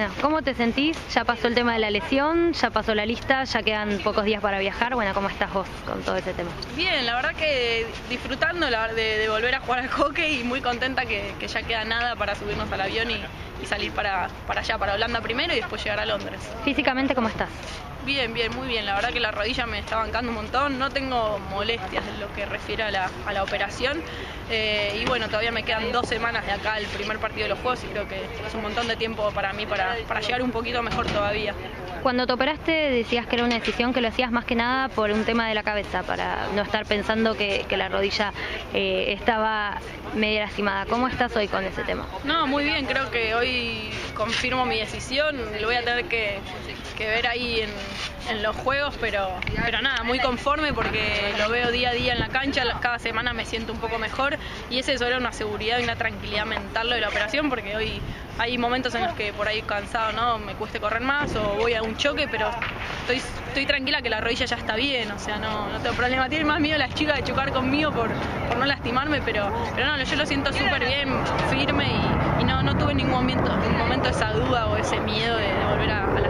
Bueno, ¿cómo te sentís? Ya pasó el tema de la lesión, ya pasó la lista, ya quedan pocos días para viajar. Bueno, ¿cómo estás vos con todo ese tema? Bien, la verdad que disfrutando de volver a jugar al hockey y muy contenta que ya queda nada para subirnos al avión y salir para allá, para Holanda primero y después llegar a Londres. Físicamente, ¿cómo estás? Bien, muy bien. La verdad que la rodilla me está bancando un montón. No tengo molestias en lo que refiere a la operación. Y bueno, todavía me quedan 2 semanas de acá el primer partido de los Juegos y creo que es un montón de tiempo para mí para llegar un poquito mejor todavía. Cuando te operaste decías que era una decisión que lo hacías más que nada por un tema de la cabeza, para no estar pensando que la rodilla estaba medio lastimada. ¿Cómo estás hoy con ese tema? No, muy bien. Creo que hoy confirmo mi decisión. Lo voy a tener que ver ahí en los Juegos, pero nada, muy conforme porque lo veo día a día en la cancha. Cada semana me siento un poco mejor y ese era una seguridad y una tranquilidad mental lo de la operación, porque hoy hay momentos en los que por ahí cansado, ¿no? Me cueste correr más o voy a un choque, pero estoy tranquila que la rodilla ya está bien, o sea, no tengo problema. Tienen más miedo las chicas de chocar conmigo por no lastimarme, pero no, yo lo siento súper bien, firme y no tuve ningún momento esa duda o ese miedo de volver a